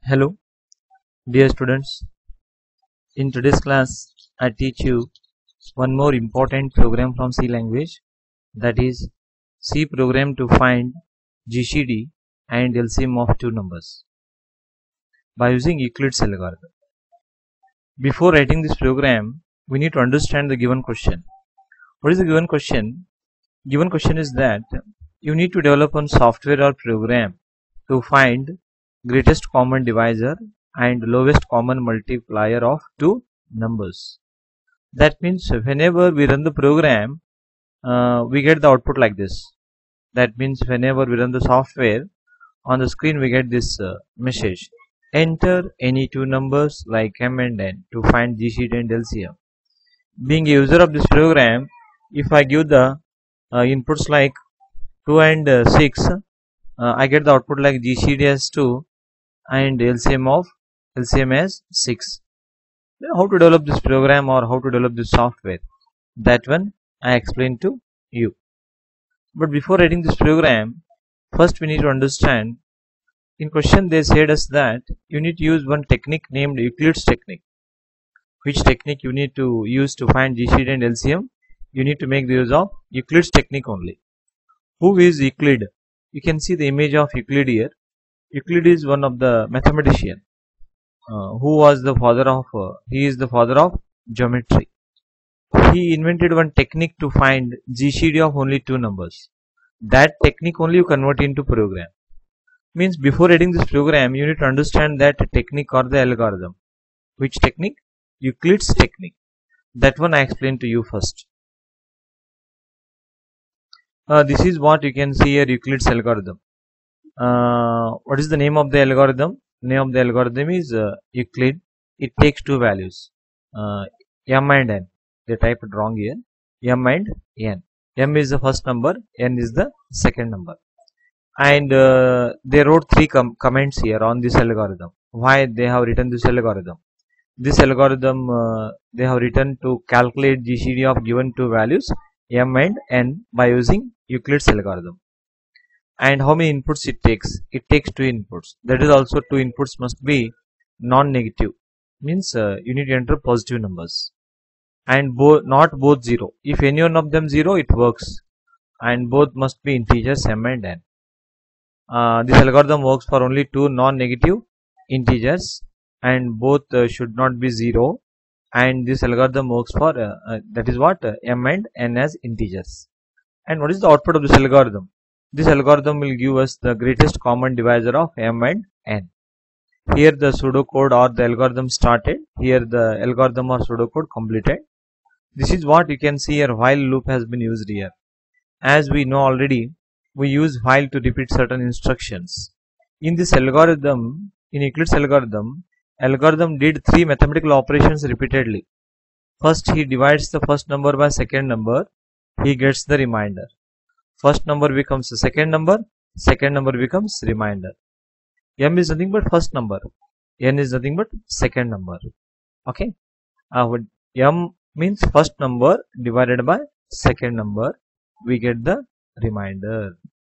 Hello, dear students. In today's class, I teach you one more important program from C language, that is C program to find GCD and LCM of two numbers by using Euclids algorithm. Before writing this program, we need to understand the given question. What is the given question? Given question is that you need to develop one software or program to find greatest common divisor and lowest common multiplier of two numbers. That means whenever we run the program, we get the output like this. That means whenever we run the software, on the screen we get this message: enter any two numbers like m and n to find GCD and LCM. Being a user of this program, if I give the inputs like 2 and 6, I get the output like GCD as 2 and LCM as 6. Then how to develop this program or how to develop this software, that one I explained to you. But before writing this program, first we need to understand, in question they said us that you need to use one technique named Euclids technique. Which technique you need to use to find GCD and LCM? You need to make the use of Euclids technique only. Who is Euclid? You can see the image of Euclid here. Euclid is one of the mathematician who was the father of he is the father of geometry. He invented one technique to find GCD of only two numbers. That technique only you convert into program. Means before reading this program, you need to understand that technique or the algorithm. Which technique? Euclid's technique. That one I explained to you first. This is what you can see here, Euclid's algorithm. What is the name of the algorithm? Name of the algorithm is Euclid. It takes two values, m and n. They typed it wrong here. M and n. M is the first number, n is the second number. And they wrote three comments here on this algorithm. Why they have written this algorithm? This algorithm they have written to calculate GCD of given two values m and n by using Euclid's algorithm. And how many inputs it takes? It takes two inputs. That is also two inputs must be non-negative. Means you need to enter positive numbers. And not both 0. If any one of them 0, it works. And both must be integers m and n. This algorithm works for only two non-negative integers, and both should not be 0. And this algorithm works for that is what m and n as integers. And what is the output of this algorithm? This algorithm will give us the greatest common divisor of m and n. Here the pseudocode or the algorithm started. Here the algorithm or pseudocode completed. This is what you can see here. While loop has been used here. As we know already, we use while to repeat certain instructions. In this algorithm, in Euclid's algorithm did three mathematical operations repeatedly. First, he divides the first number by second number. He gets the remainder. First number becomes the second number becomes remainder. M is nothing but first number, n is nothing but second number. Okay, m means first number divided by second number, we get the remainder.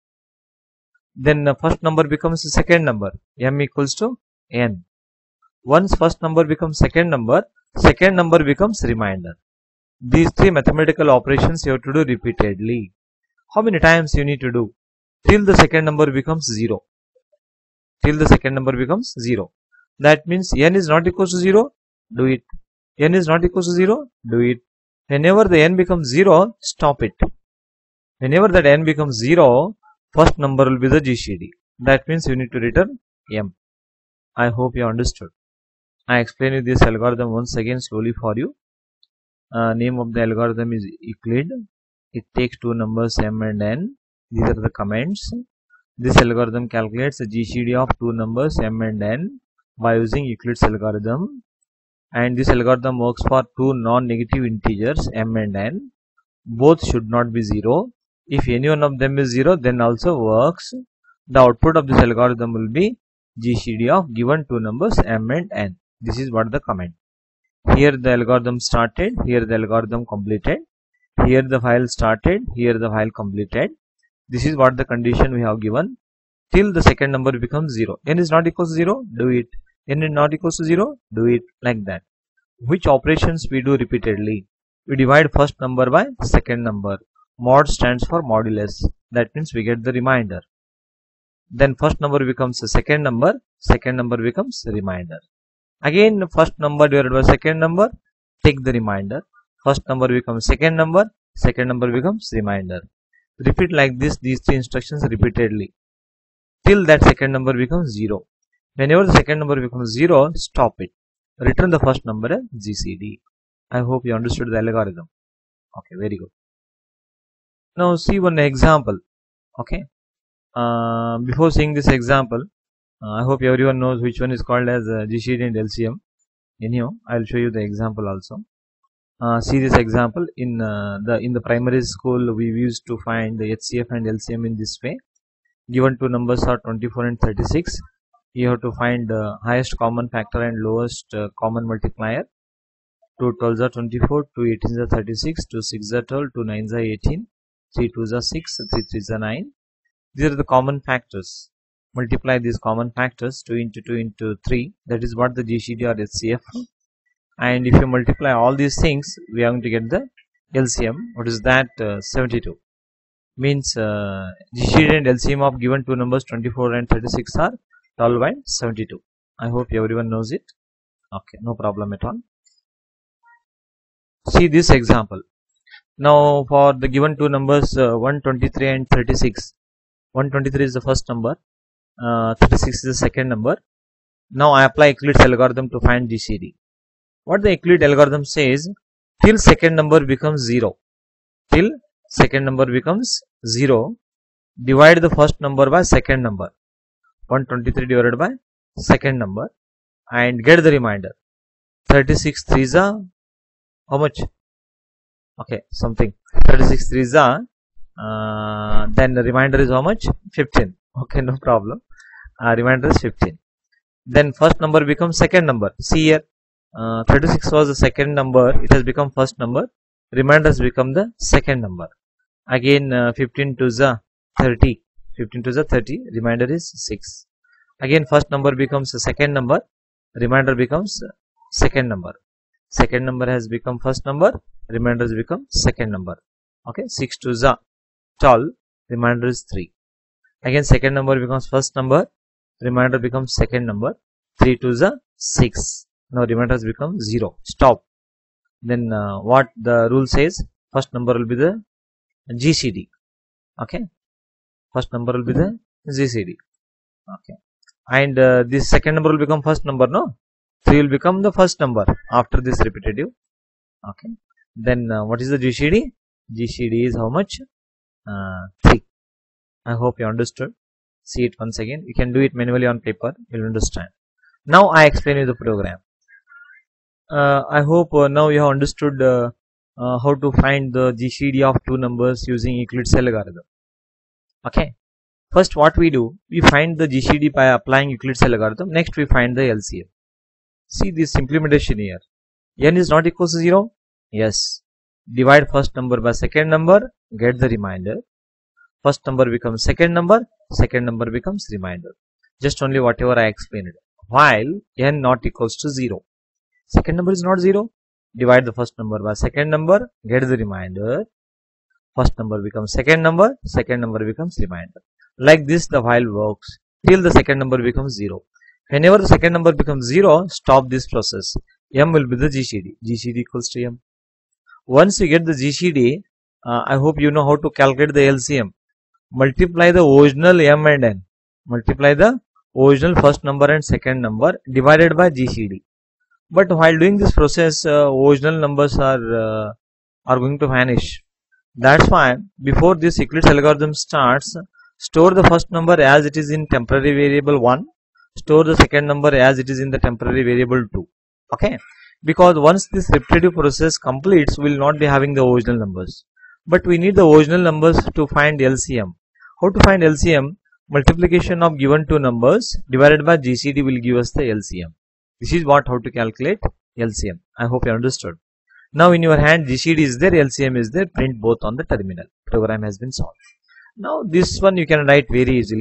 Then the first number becomes the second number, m equals to n. Once first number becomes second number becomes remainder. These three mathematical operations you have to do repeatedly. How many times you need to do? Till the second number becomes 0. Till the second number becomes 0. That means n is not equal to 0, do it. N is not equal to 0, do it. Whenever the n becomes 0, stop it. Whenever that n becomes 0, first number will be the GCD. That means you need to return m. I hope you understood. I explain you this algorithm once again slowly for you. Name of the algorithm is Euclid. It takes two numbers m and n. These are the comments. This algorithm calculates the GCD of two numbers m and n by using Euclid's algorithm. And this algorithm works for two non-negative integers m and n. Both should not be 0. If any one of them is 0, then also works. The output of this algorithm will be GCD of given two numbers m and n. This is what the comment. Here the algorithm started, here the algorithm completed. Here the file started, here the file completed. This is what the condition we have given. till the second number becomes 0. N is not equals to 0, do it. N is not equals to 0, do it, like that. Which operations we do repeatedly? We divide first number by second number. Mod stands for modulus. That means we get the remainder. Then first number becomes a second number becomes a remainder. Again, first number divided by second number, take the remainder. First number becomes second number becomes remainder. Repeat like this, these three instructions repeatedly, till that second number becomes 0. Whenever the second number becomes 0, stop it. Return the first number as GCD. I hope you understood the algorithm. Okay, very good. Now see one example. Okay. Before seeing this example, I hope everyone knows which one is called as GCD and LCM. Anyhow, I will show you the example also. See this example in the primary school. We used to find the HCF and LCM in this way. Given two numbers are 24 and 36. You have to find highest common factor and lowest common multiplier. 2 12s are 24, 2 18s are 36, 2 6s are 12, 2 9s are 18, 3 2s are 6, 3 3s are 9. These are the common factors. Multiply these common factors, 2 into 2 into 3. That is what the GCD or HCF. And if you multiply all these things, we are going to get the LCM. What is that? 72. Means GCD and LCM of given two numbers 24 and 36 are 12 and 72. I hope everyone knows it. Okay, no problem at all. See this example. Now for the given two numbers 123 and 36. 123 is the first number, 36 is the second number. Now I apply Euclids algorithm to find GCD. What the Euclid algorithm says, till second number becomes 0. Till second number becomes 0, divide the first number by second number. 123 divided by second number and get the remainder. 36 3s are how much? Okay, something. 36 3s are then the remainder is how much? 15. Okay, no problem. Remainder is 15. Then first number becomes second number. See here, 36 was the second number, it has become first number. Remainder has become the second number. Again 15 to the 30. 15 to the 30. Remainder is 6. Again first number becomes the second number. Remainder becomes second number. Second number has become first number. Remainder has become second number. Okay, 6 to the 12. Remainder is 3. Again second number becomes first number. Remainder becomes second number. 3 to the 6. Now remainder has become 0. Stop. Then what the rule says, first number will be the GCD. Okay, first number will be the GCD. Okay, and this second number will become first number. No, 3 will become the first number after this repetitive. Okay, then what is the GCD? GCD is how much? 3. I hope you understood. See it once again. You can do it manually on paper. You will understand. Now I explain you the program. I hope now you have understood how to find the GCD of two numbers using Euclids algorithm. Okay. First what we do, we find the GCD by applying Euclids algorithm. Next we find the LCM. See this implementation here. N is not equal to 0. Yes. Divide first number by second number. Get the remainder. First number becomes second number becomes remainder. Just only whatever I explained. While N not equals to 0. Second number is not 0. Divide the first number by second number. Get the remainder. First number becomes second number becomes remainder. Like this the while works till the second number becomes 0. Whenever the second number becomes 0, stop this process. M will be the GCD. GCD equals to M. Once you get the GCD, I hope you know how to calculate the LCM. Multiply the original M and N. Multiply the original first number and second number divided by GCD. But while doing this process, original numbers are going to vanish. That's why before this Euclids algorithm starts, store the first number as it is in temporary variable 1. Store the second number as it is in the temporary variable 2. Okay. Because once this repetitive process completes, we will not be having the original numbers. But we need the original numbers to find LCM. How to find LCM? Multiplication of given two numbers divided by GCD will give us the LCM. This is how to calculate LCM. I hope you understood. Now in your hand GCD is there, LCM is there, print both on the terminal. Program has been solved. Now this one you can write very easily.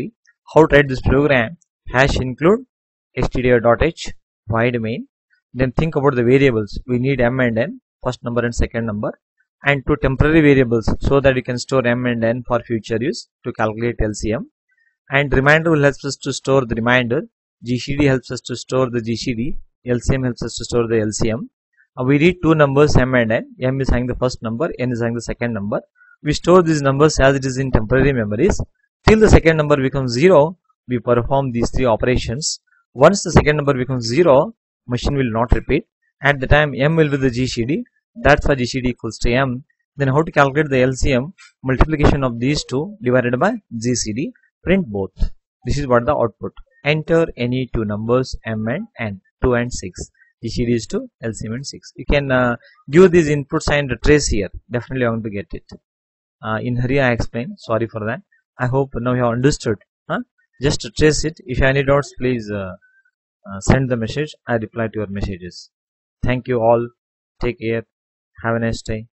How to write this program? Hash include stdio.h void main. Then think about the variables. We need m and n, first number and second number, and two temporary variables so that you can store m and n for future use to calculate LCM. And remainder will help us to store the remainder. GCD helps us to store the GCD. LCM helps us to store the LCM. We need two numbers m and n. M is having the first number, n is having the second number. We store these numbers as it is in temporary memories. Till the second number becomes 0, we perform these three operations. Once the second number becomes 0, machine will not repeat. At the time m will be the GCD. That's why GCD equals to m. Then how to calculate the LCM? Multiplication of these two divided by GCD. Print both. This is what the output. Enter any two numbers m and n, 2 and 6. GCD is 2, LCM and 6. You can give these inputs and trace here. Definitely you are going to get it. In hurry I explained. Sorry for that. I hope now you have understood. Just trace it. If you have any doubts, please send the message. I reply to your messages. Thank you all. Take care. Have a nice day.